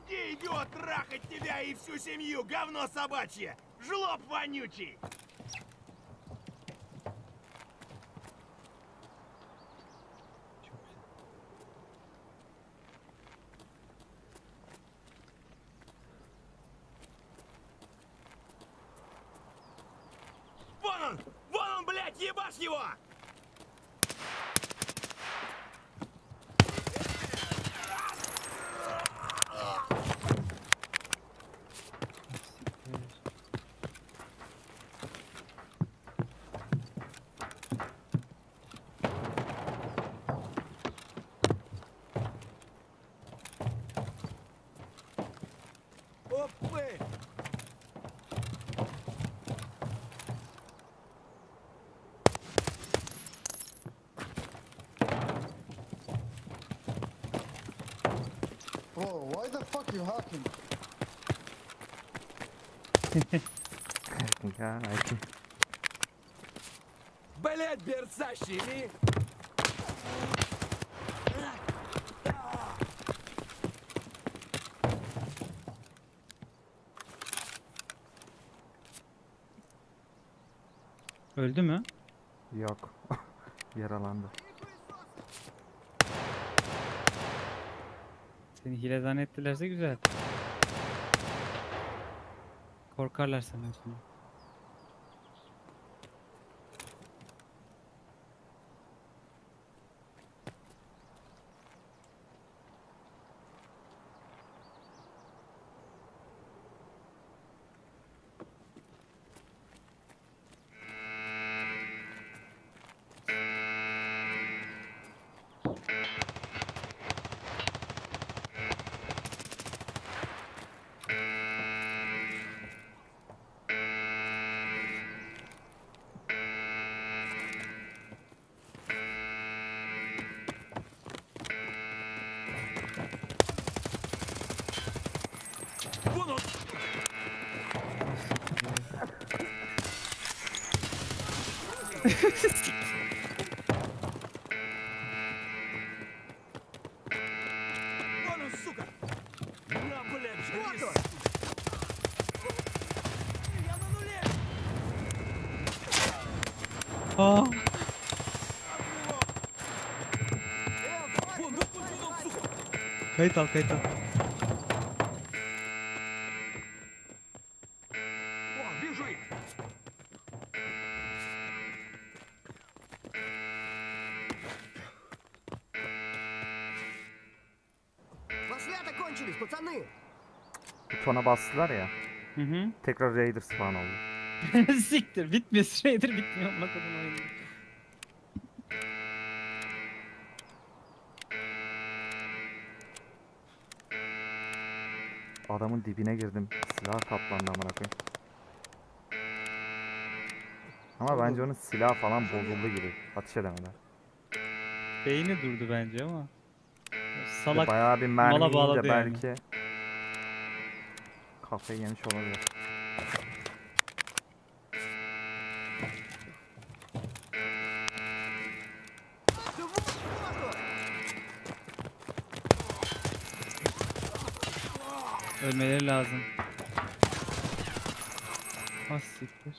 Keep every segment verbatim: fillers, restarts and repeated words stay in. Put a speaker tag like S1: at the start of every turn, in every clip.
S1: Где идет трахать тебя и всю семью, говно собачье? Жлоб вонючий! Вон он! Вон он, блядь, ебашь его! Опы!
S2: Whoa, why the fuck you hacking?
S3: Ya belki.
S1: Блядь, берсащий!
S4: Öldü mü?
S3: Yok. Yaralandı.
S4: Seni hile zannettilerse güzel. Korkarlar senden sonra.
S1: Вон он! Вон он, сука! На, блядь, живи! Я на нуле!
S4: Aa,
S1: Вон, вон, вон, вон, сука!
S4: kayıt al kayıt al.
S1: О, вижу их!
S5: Маслята кончились, пацаны!
S3: Butona bastılar ya.
S4: Hı hı.
S3: Tekrar Raiders falan oldu.
S4: Siktir bitmiyor süredir bitmiyor amına kodum oyunu.
S3: Adamın dibine girdim. Silah kaplandı amına koyayım. Ama bence onun silah falan bozuldu gibi. Atış edemediler.
S4: Beyni durdu bence ama.
S3: İşte
S4: Salak
S3: bayağı bir mermi
S4: mala
S3: yiyince
S4: bağladı yani.
S3: belki kafayı yemiş olabilir.
S5: Да вот, вот он!
S4: Ölmeleri lazım. Az siktir.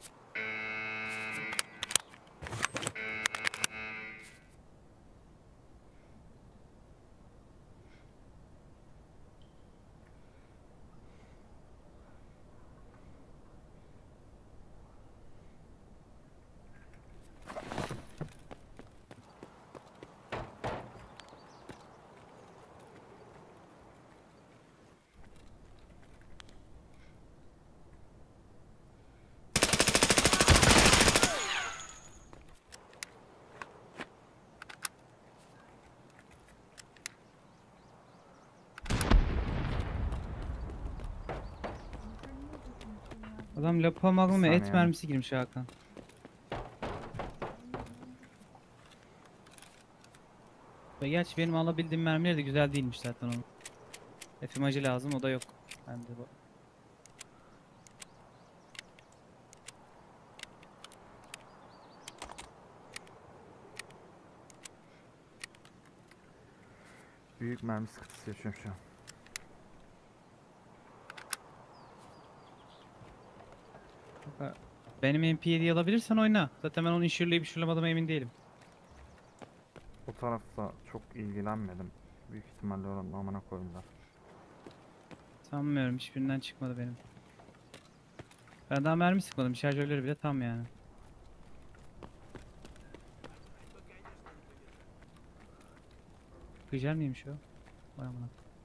S4: Adam lapa magma
S3: Bir
S4: et
S3: saniye.
S4: mermisi girmiş Hakan. Ve gerçi benim alabildiğim mermiler de güzel değilmiş zaten onun. Efimacı lazım, o da yok. Bende bu.
S3: Büyük mermi sıkıntısı yaşıyorum şu an.
S4: Benim M P yediyi alabilirsen oyna. Zaten ben onu inşürleyip inşürlemadığıma emin değilim.
S3: O tarafta çok ilgilenmedim. Büyük ihtimalle oranın amına koydular.
S4: Sanmıyorum, hiçbirinden çıkmadı benim. Ben daha mermi sıkmadım, şarjörleri bile tam yani. Güzel miymiş o? Vay amına.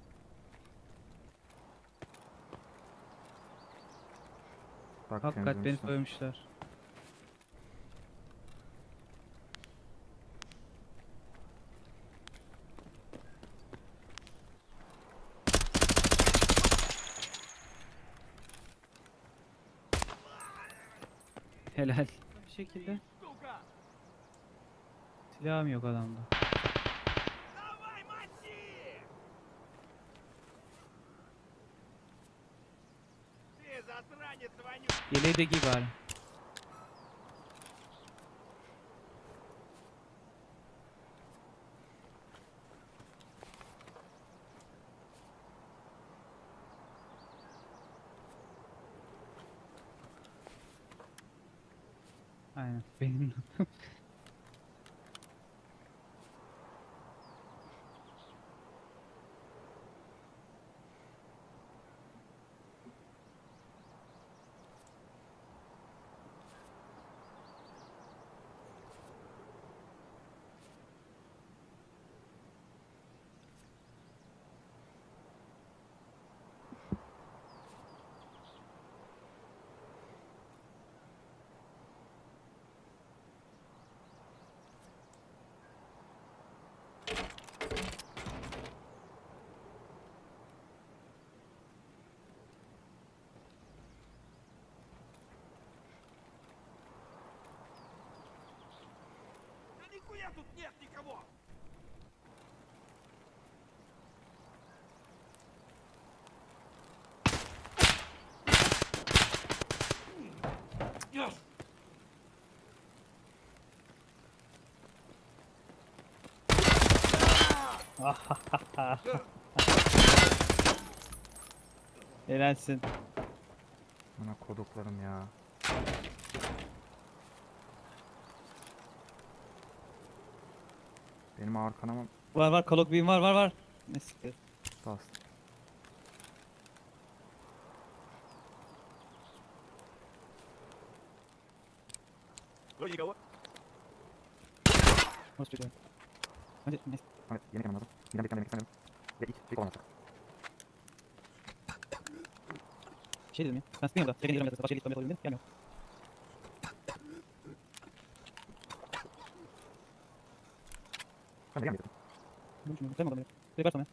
S3: Bak
S4: Hakikat beni
S3: temizlemişler.
S4: soymuşlar. Helal. Bir şekilde.
S1: Сука!
S4: Silahım yok adamda.
S1: Давай, мочи! Ты засранец вонючий!
S4: Yeleği de giy bari. Aynen. Benim
S1: Да нихуя тут нет никого! Yes!
S4: helalsin.
S3: Bana koduklarım ya. Benim arkanama
S4: Var var, kalok beam var var var. Ne siktir.
S3: bastı.
S1: Вроде никого.
S4: Nasıl çıkıyor? Hadi neyse.
S3: Evet, yemek yemem lazım. Midem beklememek istemiyorum. Ya ilk şey olmayacak.
S4: Şey dedim ya. Ben sıkıyorum da. Sevgili yarım başka bir istamet olayım dedim. Gelmiyor.
S3: Ben de gelmedim.
S4: Ne düşünüyorsun? Sen mi adamı? Direkt versene.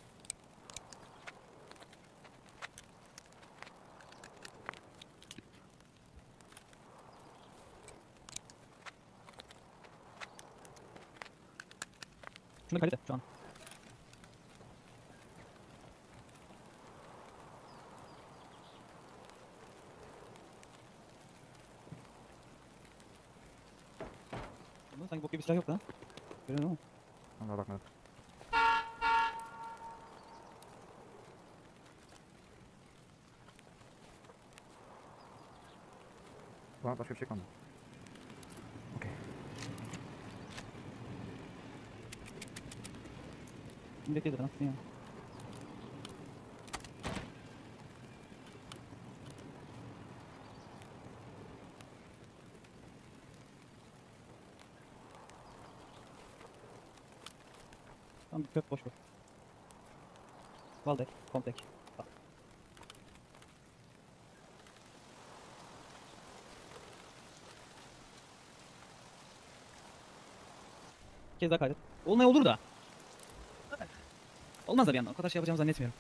S4: Şunu kalite şu an. Bunda sanki bok gibi bir silah yok lan. Görüyor musun?
S3: Allah'a bakmadım. Bana başka bir şey kalmadı. Okey.
S4: Şimdi bekliyor zaten. Ya. Tam bir köp boş ver. Valdek, Komtek. Al. Bir kez daha kaydet. Olmaya olur da. Olmaz da bir yandan. O kadar şey yapacağımı zannetmiyorum.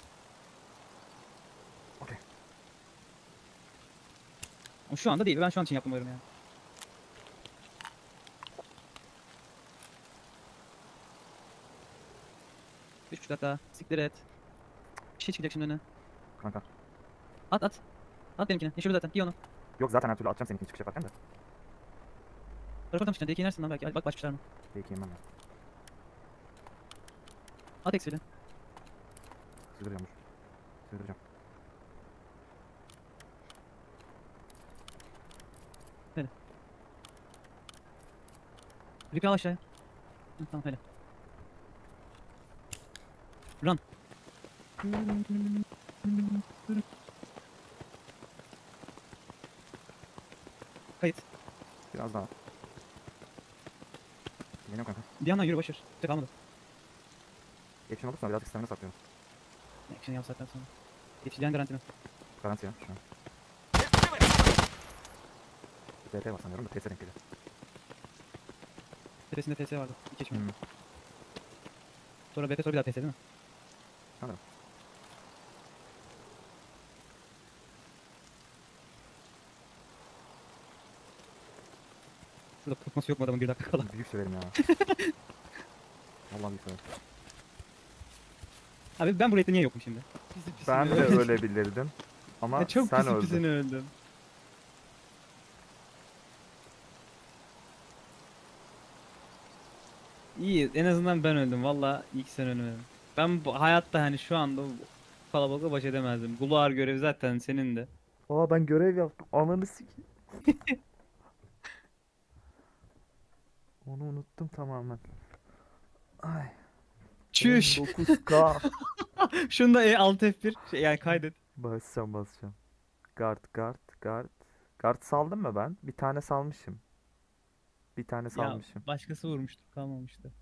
S3: Okey.
S4: Ama şu anda değil. Ben şu an için yapmıyorum yani. Üç buçuk dakika. Siktir et. Bir şey çıkacak şimdi önüne.
S3: Kanka.
S4: At at. At benimkine. Yaşıyor zaten. Giy onu.
S3: Yok zaten her türlü atacağım seninkini çıkış yaparken de.
S4: Bırak oradan çıkacaksın. D iki inersin lan belki. Al, bak başmışlar mı?
S3: Belki yemem ben.
S4: At eksili.
S3: Sığdırıyormuş. Sığdıracağım.
S4: Ripi al aşağıya. Hı, tamam hele. Run. Kayıt.
S3: Biraz daha. Geliyorum kanka.
S4: Bir yandan yürü başır. Tek almadı.
S3: Action olursa birazcık stamina saklıyorum.
S4: Action yap zaten sonra. Yetişeceğin garantine.
S3: Garanti ya şu an. Bir D P var sanıyorum da T S denk geliyor.
S4: Tepesinde T S vardı. İlk geçme.
S3: Hmm.
S4: Sonra B P sonra bir daha T S değil mi?
S3: Sanırım.
S4: Burada tutması yok mu adamın bir dakika kala?
S3: Büyük severim ya. Vallahi büyük severim.
S4: Abi ben bu raid'de niye yokum şimdi? Pisi pisine
S3: Ben de
S4: öldüm.
S3: ölebilirdim. Ama
S4: Ya çok
S3: sen
S4: pisi
S3: öldün.
S4: pisine öldüm. İyi en azından ben öldüm valla iyi ki sen ölmedin. Ben bu hayatta hani şu anda bu kalabalıkla baş edemezdim. Guluar görevi zaten senin de.
S3: Aa ben görev yaptım. Ananı sikeyim. Onu unuttum tamamen. Ay.
S4: Çüş.
S3: on dokuz K.
S4: Şunu da e, alt F bir şey, yani kaydet.
S3: Basacağım basacağım. Guard guard guard. Guard saldım mı ben? Bir tane salmışım. Bir tane
S4: Ya
S3: salmışım.
S4: başkası vurmuştur kalmamıştı.